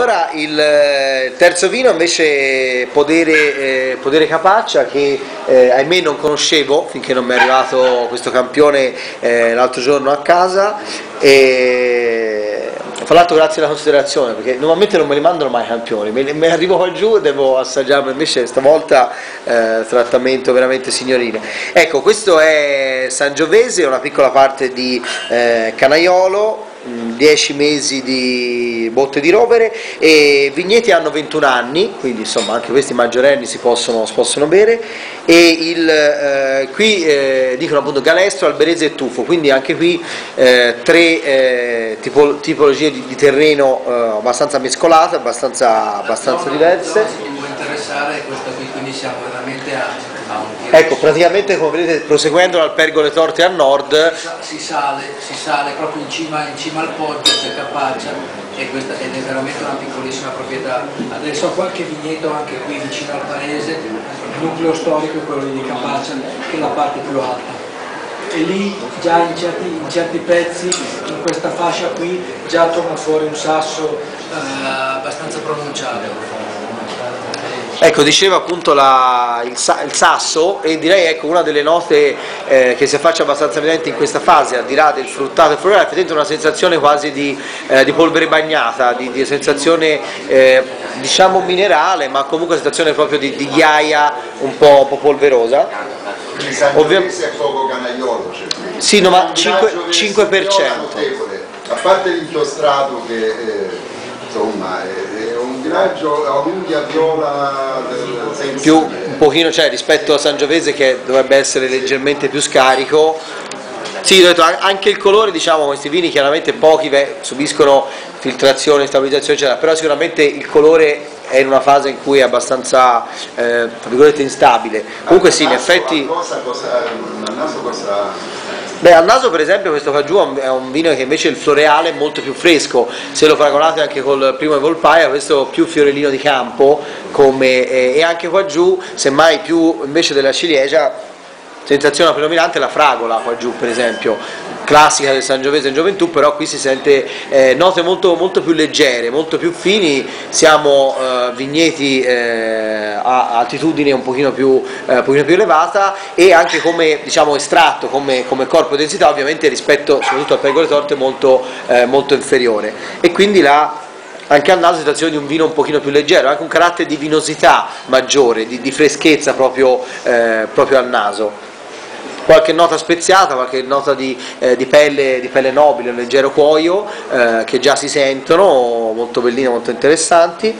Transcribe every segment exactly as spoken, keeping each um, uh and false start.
allora il terzo vino invece Podere, eh, Podere Capaccia, che eh, ahimè non conoscevo finché non mi è arrivato questo campione eh, l'altro giorno a casa, e fra l'altro grazie alla considerazione, perché normalmente non me li mandano mai campioni, me, me arrivo qua giù e devo assaggiarlo, invece stavolta eh, trattamento veramente signorile. Ecco, questo è Sangiovese, una piccola parte di eh, Canaiolo, dieci mesi di botte di rovere, e vigneti hanno ventuno anni, quindi insomma anche questi maggiorenni si possono, si possono bere, e il, eh, qui eh, dicono appunto Galestro, Alberese e Tufo, quindi anche qui eh, tre eh, tipo, tipologie di, di terreno eh, abbastanza mescolate, abbastanza, abbastanza diverse. Se ti può interessare questa qui, quindi siamo veramente a... Ecco, praticamente come vedete, proseguendo dal Pergole Torte a nord si sale, si sale proprio in cima, in cima al poggio, c'è Capaccia, e questa ed è veramente una piccolissima proprietà. Adesso ho qualche vigneto anche qui vicino al paese, il nucleo storico è quello di Capaccia, che è la parte più alta. E lì già in certi, in certi pezzi, in questa fascia qui, già torna fuori un sasso eh, abbastanza pronunciato. Ecco, diceva appunto la, il, il sasso, e direi ecco una delle note eh, che si affaccia abbastanza evidente in questa fase, al di là del fruttato e florale, è una sensazione quasi di, eh, di polvere bagnata, di, di sensazione eh, diciamo minerale, ma comunque sensazione proprio di, di ghiaia un po', un po' polverosa. Il Sangiovese è poco Canaiolo, cioè, sì, no, ma cinque per cento. A parte l'inchiostrato che eh, insomma è, è un villaggio a unghia viola del più un pochino, cioè rispetto a Sangiovese che dovrebbe essere leggermente più scarico. Sì, ho detto, anche il colore, diciamo, questi vini chiaramente pochi beh, subiscono filtrazione, stabilizzazione eccetera, però sicuramente il colore è in una fase in cui è abbastanza eh, tra virgolette instabile. Comunque sì, in effetti cosa, cosa, al naso cosa... Beh, al naso per esempio questo qua giù è un vino che invece il floreale è molto più fresco, se lo paragonate anche col primo Volpaia, questo più fiorellino di campo, come, eh, e anche qua giù, semmai più invece della ciliegia, sensazione predominante la fragola qua giù per esempio, classica del Sangiovese in gioventù, però qui si sente eh, note molto, molto più leggere, molto più fini, siamo eh, vigneti eh, a altitudine un pochino più, eh, un pochino più elevata, e anche come diciamo estratto, come, come corpo densità ovviamente rispetto soprattutto al Pergole Torte molto, eh, molto inferiore, e quindi la anche al naso situazione di un vino un pochino più leggero, anche un carattere di vinosità maggiore, di, di freschezza proprio, eh, proprio al naso. Qualche nota speziata, qualche nota di, eh, di, pelle, di pelle nobile, un leggero cuoio eh, che già si sentono, molto belline, molto interessanti.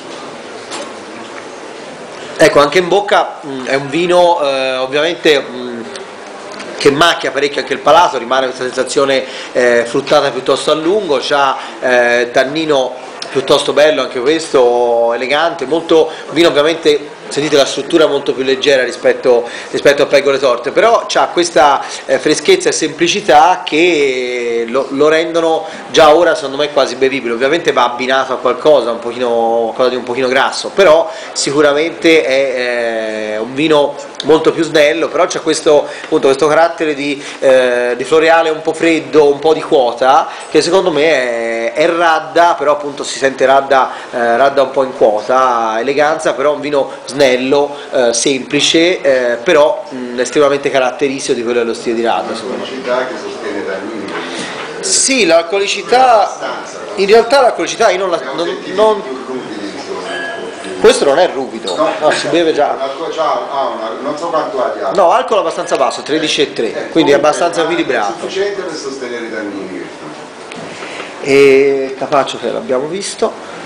Ecco, anche in bocca mh, è un vino eh, ovviamente mh, che macchia parecchio anche il palato, rimane questa sensazione eh, fruttata piuttosto a lungo, c'ha eh, tannino piuttosto bello anche questo, elegante, molto vino ovviamente, sentite la struttura molto più leggera rispetto, rispetto a Pergole Torte, però ha questa eh, freschezza e semplicità che lo, lo rendono già ora secondo me quasi bevibile. Ovviamente va abbinato a qualcosa, un pochino, qualcosa di un pochino grasso, però sicuramente è eh, un vino molto più snello, però c'è questo, appunto, questo carattere di, eh, di floreale un po' freddo, un po' di quota, che secondo me è, è radda, però appunto si sente radda, eh, radda un po' in quota, eleganza, però un vino snello, eh, semplice, eh, però mh, estremamente caratteristico di quello dello stile di Radda. L'alcolicità che sostiene tannini. Sì, l'alcolicità, in realtà l'alcolicità io non la... Non, non, questo non è ruvido, no, no, si beve già. Non so quanto ha di alcol. No, alcol abbastanza basso, tredici e tre, eh, quindi è abbastanza equilibrato. È sufficiente per sostenere i tannini. E Capaccio che l'abbiamo visto.